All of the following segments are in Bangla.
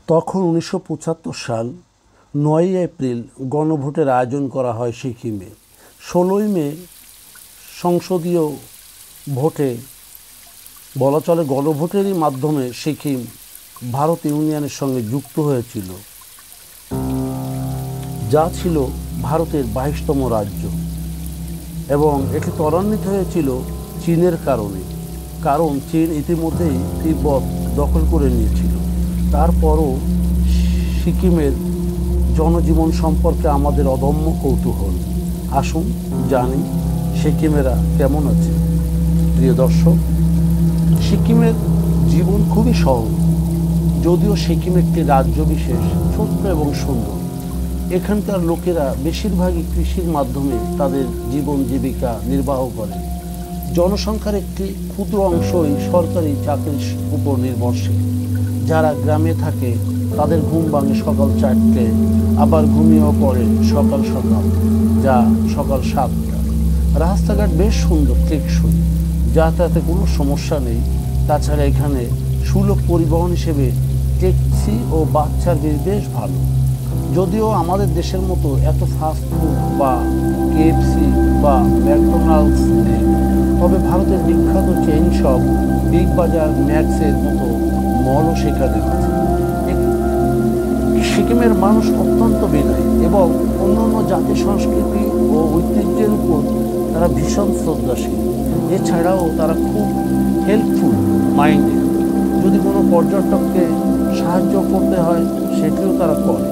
তখন 1975 সাল 9ই এপ্রিল গণভোটের আয়োজন করা হয় সিকিমে। 16ই মে সংসদীয় ভোটে, বলা চলে গণভোটেরই মাধ্যমে সিকিম ভারত ইউনিয়নের সঙ্গে যুক্ত হয়েছিল, যা ছিল ভারতের 22তম রাজ্য। এবং এটি ত্বরান্বিত হয়েছিল চীনের কারণে, কারণ চীন ইতিমধ্যেই তিব্বত দখল করে নিয়েছিল। তারপরও সিকিমের জনজীবন সম্পর্কে আমাদের অদম্য কৌতূহল। আসুন জানি সিকিমেরা কেমন আছে। প্রিয় দর্শক, সিকিমের জীবন খুবই সহজ, যদিও সিকিম একটি রাজ্য বিশেষ, ছোট্ট এবং সুন্দর। এখানকার লোকেরা বেশিরভাগই কৃষির মাধ্যমে তাদের জীবন জীবিকা নির্বাহ করে। জনসংখ্যার একটি ক্ষুদ্র অংশই সরকারি চাকরির উপর নির্ভরশীল। যারা গ্রামে থাকে তাদের ঘুম ভাঙে সকাল 4টে, আবার ঘুমিয়েও পড়ে সকাল সকাল, যা সকাল 7টা। রাস্তাঘাট বেশ সুন্দর, টেকসই, যাতায়াতে কোনো সমস্যা নেই। তাছাড়া এখানে সুলভ পরিবহন হিসেবে ট্যাক্সি ও বাস সার্ভিস বেশ ভালো। যদিও আমাদের দেশের মতো এত ফাস্ট ফুড বা কেএফসি বা ম্যাকডোনাল্ডস নেই, তবে ভারতের বিখ্যাত চেইন শপ বিগ বাজার, ম্যাক্সের মতো মলও সেখানে আছে। সিকিমের মানুষ অত্যন্ত বিনয়ী এবং অন্যান্য জাতি সংস্কৃতি ও ঐতিহ্যের উপর তারা ভীষণ শ্রদ্ধাশীল। এছাড়াও তারা খুব হেল্পফুল মাইন্ডেড। যদি কোনো পর্যটককে সাহায্য করতে হয় সেটিও তারা করে।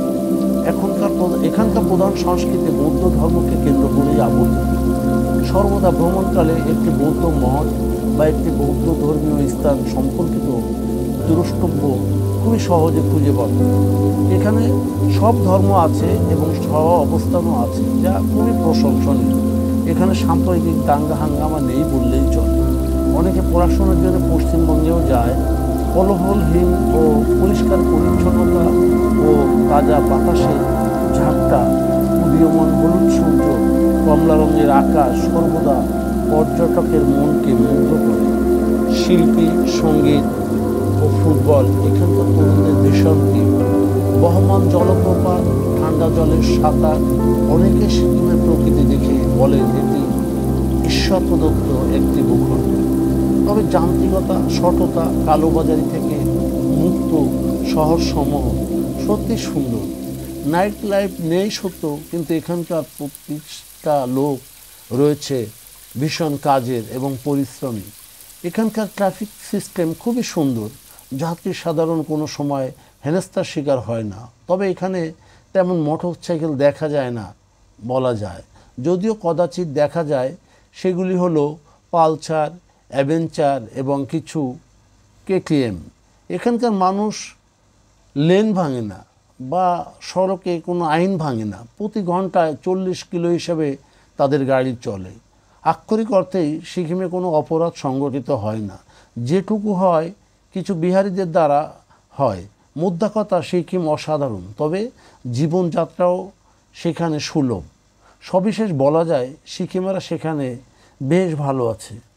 এখানকার প্রধান সংস্কৃতি বৌদ্ধ ধর্মকে কেন্দ্র করেই আবর্তিত। সর্বদা ভ্রমণকালে একটি বৌদ্ধ মঠ বা একটি বৌদ্ধ ধর্মীয় স্থান সম্পর্কিত দ্রষ্টব্য খুবই সহজে খুঁজে পাবে। এখানে সব ধর্ম আছে এবং সহ অবস্থানও আছে, যা খুবই প্রশংসনীয়। এখানে সাম্প্রদায়িক দাঙ্গা হাঙ্গামা নেই বললেই চলে। অনেকে পড়াশোনার জন্য পশ্চিমবঙ্গেও যায়। কোলাহলহীন ও পরিষ্কার পরিচ্ছন্নতা ও তাজা বাতাসে ঝাপটা, উদীয়মান হলুদ সূর্য, কমলা রঙের আকাশ সর্বদা পর্যটকের মনকে মুগ্ধ করে। শিল্পী, সঙ্গীত ও ফুটবল এখানকার তরুণদের ভীষণ প্রিয়। বহমান জলপ্রপাত, ঠান্ডা জলের সাঁতার, অনেকে সিকিমের প্রকৃতি দেখে বলেন এটি ঈশ্বর প্রদত্ত একটি ভূখণ্ড। তবে যান্ত্রিকতা, সততা, কালোবাজারি থেকে মুক্ত শহর সমূহ সত্যি সুন্দর। নাইট লাইফ নেই সত্য, কিন্তু এখানকার প্রতিটা লোক রয়েছে ভীষণ কাজের এবং পরিশ্রমী। এখানকার ট্রাফিক সিস্টেম খুবই সুন্দর, যাত্রী সাধারণ কোনো সময় হেনস্থার শিকার হয় না। তবে এখানে তেমন মোটরসাইকেল দেখা যায় না বলা যায়, যদিও কদাচিৎ দেখা যায়। সেগুলি হলো পালসার, অ্যাডভেঞ্চার এবং কিছু কেটিএম। এখানকার মানুষ লেন ভাঙে না বা সড়কে কোনো আইন ভাঙে না। প্রতি ঘন্টায় 40 কিলো হিসাবে তাদের গাড়ি চলে। আক্ষরিক অর্থেই সিকিমে কোনো অপরাধ সংগঠিত হয় না। যেটুকু হয় কিছু বিহারীদের দ্বারা হয়। মোদ্দা কথা, সিকিম অসাধারণ, তবে জীবনযাত্রাও সেখানে সুলভ। সবিশেষ বলা যায় সিকিমেরা সেখানে বেশ ভালো আছে।